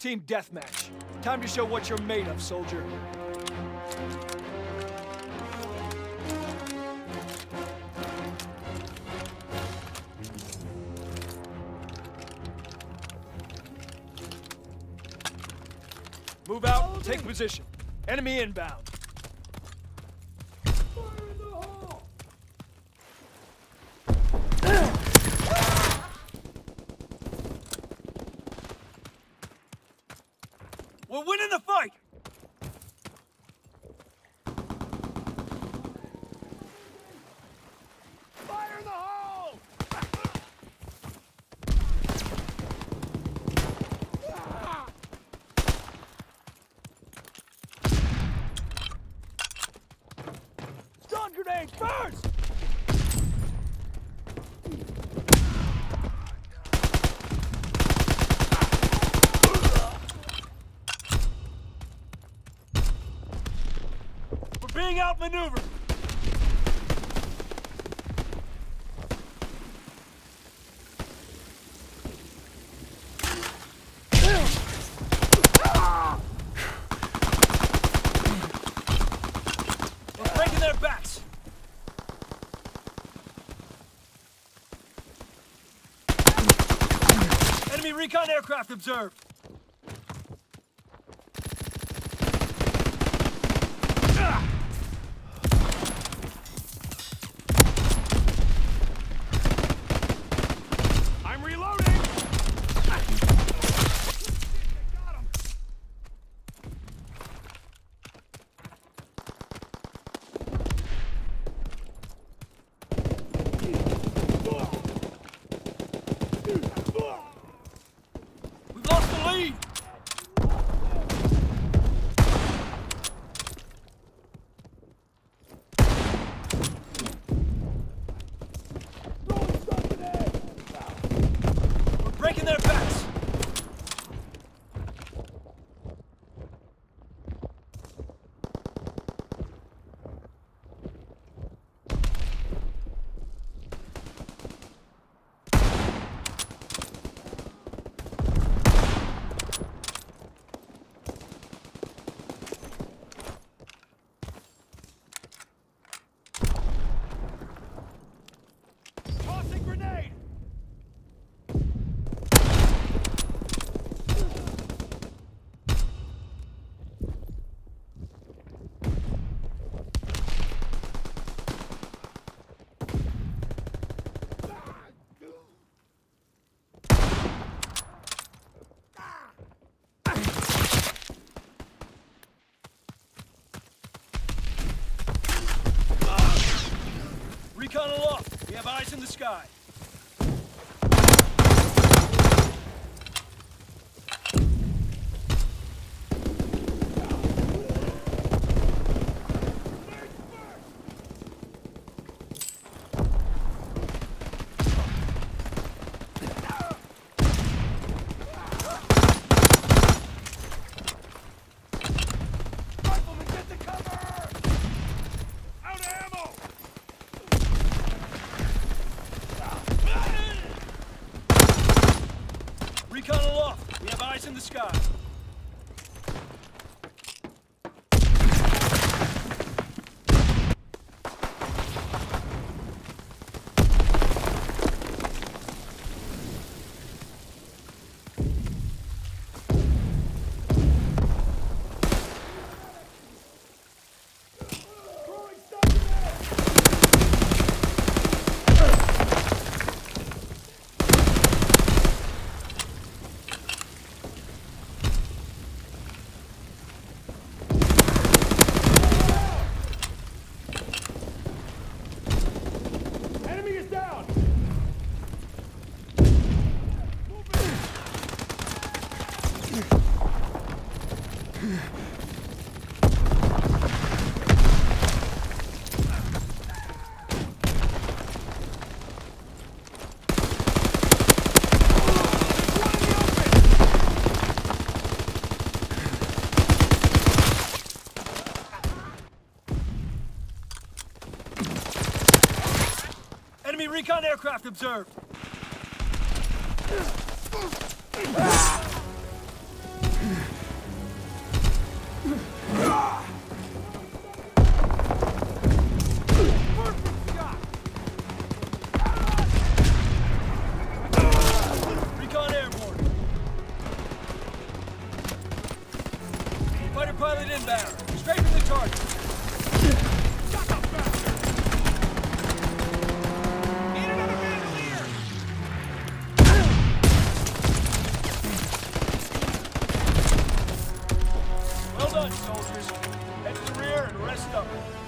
Team Deathmatch. Time to show what you're made of, soldier. Move out, take position. Enemy inbound. Fire in the hole! We're winning the fight! Fire in the hole! Stun grenade first! We're being outmaneuvered! We're breaking their backs! Enemy recon aircraft observed! I'm reloading! Got him! We've lost the lead! We're breaking their backs! Tossing grenade! Recon aloft. We have eyes in the sky. Rifleman, get the cover! Out of ammo! Recon aloft. We have eyes in the sky. Enemy is down! Enemy recon aircraft observed. Fighter pilot inbound. Straight for the target. Shut up, bastard! Need another bandolier! Well done, soldiers. Head to the rear and rest up.